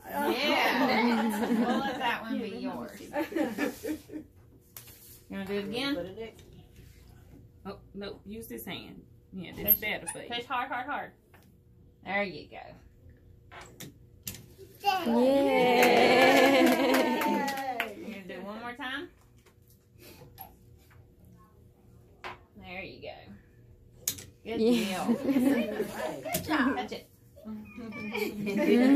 Yeah. We'll let that one be yours. You want to do it again? Oh, no. Use this hand. Yeah, this better for you. Push hard, hard, hard. There you go. Yay! You're going to do it one more time? There you go. Good deal. Good Touch it.